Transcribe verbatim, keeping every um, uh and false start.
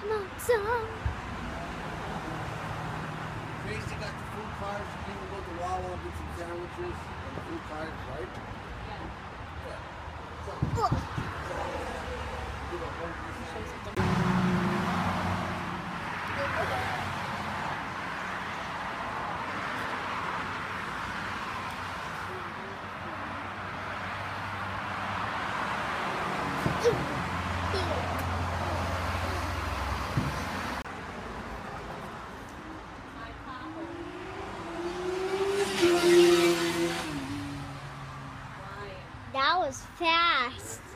Come on, song. Crazy got the food cards. You can go to Wawa and get some sandwiches and the food cards, right? Yeah. Oh. That was fast.